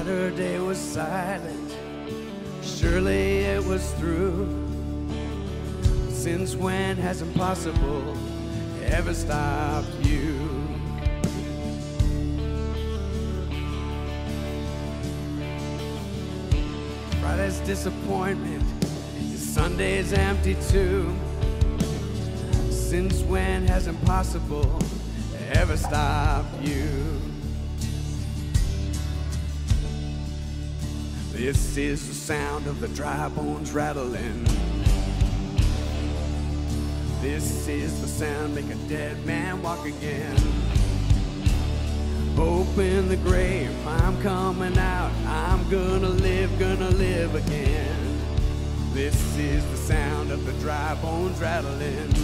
Saturday was silent, surely it was through. Since when has impossible ever stopped you? Friday's disappointment, Sunday's empty too. Since when has impossible ever stopped you? This is the sound of the dry bones rattling. This is the sound, make a dead man walk again. Open the grave, I'm coming out. I'm gonna live again. This is the sound of the dry bones rattling.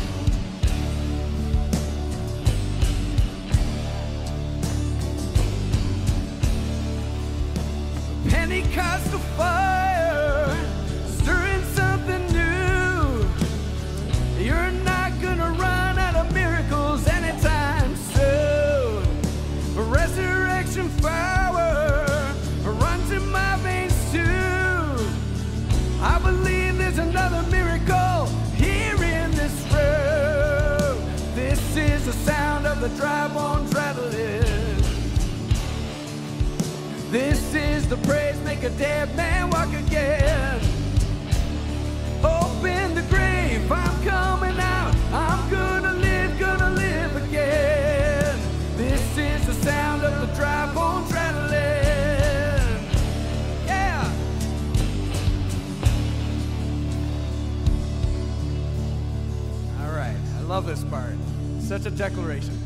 Pentecostal fire, stirring something new. You're not gonna run out of miracles anytime soon. Resurrection power runs in my veins too. I believe there's another miracle here in this room. This is the sound of the dry bones rattling. This is the praise, make a dead man walk again. Open the grave, I'm coming out. I'm gonna live again. This is the sound of the dry bones rattling. Yeah. All right, I love this part. Such a declaration.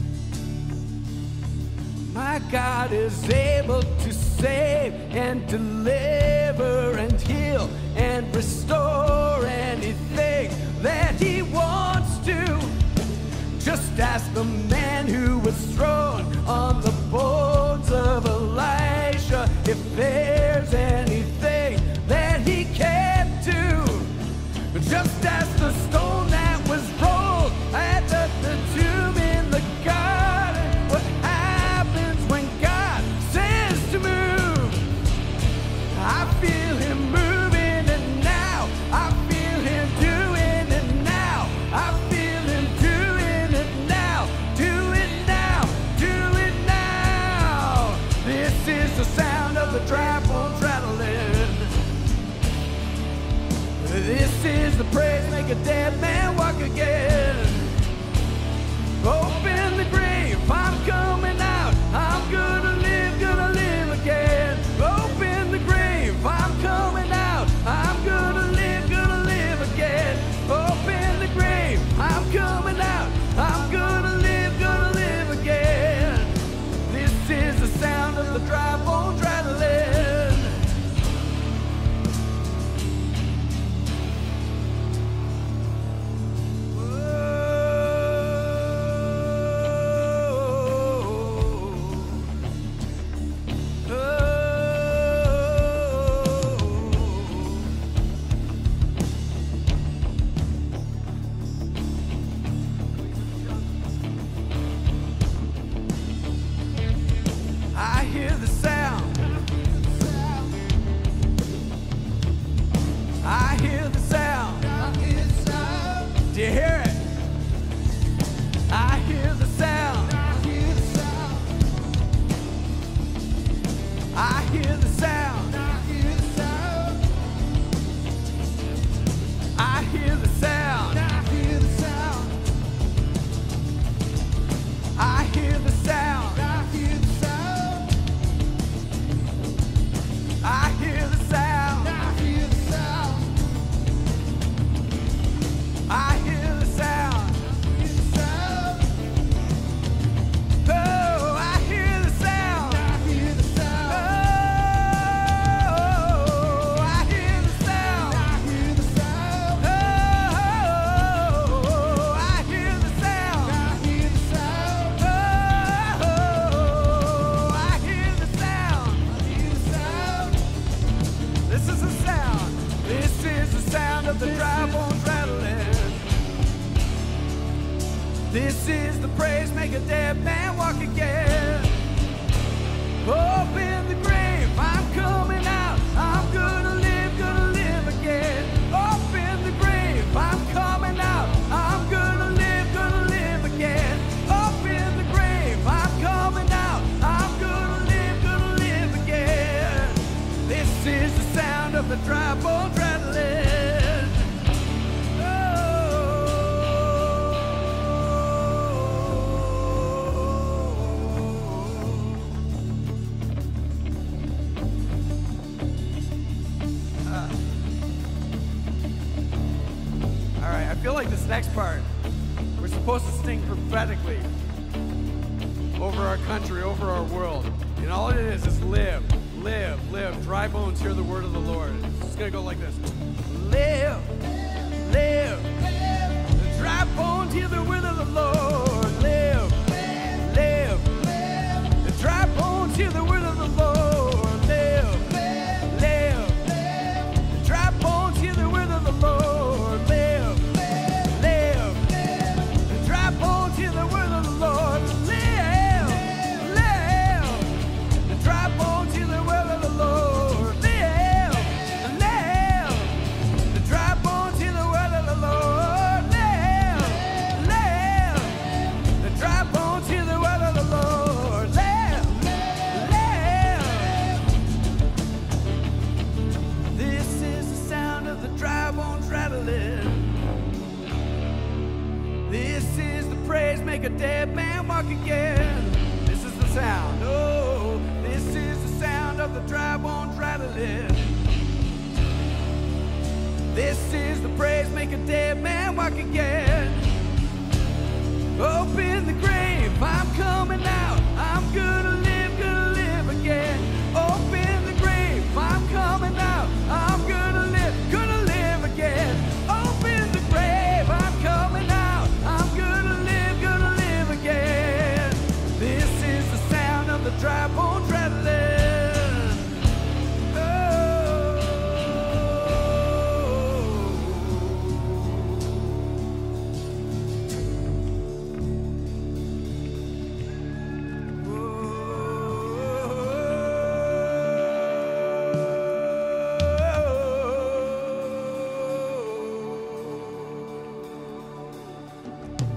My God is able to save and deliver and heal and restore anything that He wants to. Just ask the man who was thrown on the bones of Elisha if there's anything that He can't do. Just ask the stone that was rolled at the tomb in the garden. What happens when God says to move? I feel Him moving and now I feel Him doing it now. I feel Him doing it now. Do it now, do it now. This is the sound of the dry bones rattling. This is the praise, make a dead man walk again. Open the grave, I'm coming out. I'm gonna live again. Open the grave, I'm coming out. I'm gonna live again. Open the grave, I'm coming out. I'm gonna live again. This is the sound of the dry bones rattling. I hear the sound. I hear the sound. Do you hear it? I hear the sound. I hear the sound. I hear the sound. I hear the sound. I hear the sound. I hear the sound. Oh, I hear the sound. Oh, I hear the sound. Oh, I hear the sound. Oh, I hear the sound. Oh, I hear the sound. This is the sound. This is the sound of the dry bones rattling. This is the praise, make a dead man walk again. Open the grave. next part, we're supposed to sing prophetically over our country, over our world. And all it is live, live, live. Dry bones, hear the word of the Lord. It's going to go like this. Live, live. The dry bones, hear the word of the Lord. Live, live. The dry bones, hear the word of the Lord. Live, live. The dry bones, hear the word of the Lord. Live, live. The dry bones, hear the word of the Lord. Live, live. The dry bones, hear the word of the Lord. Live, live. The dry bones, hear the word of the Lord. Live, live. The dry bones, hear the word of the Lord. Live, live. This is the sound of the dry bones rattling. This is the praise, make a dead man walk again. This is the sound, oh, this is the sound of the dry bones rattling. This is the praise, make a dead man walk again. Open the grave.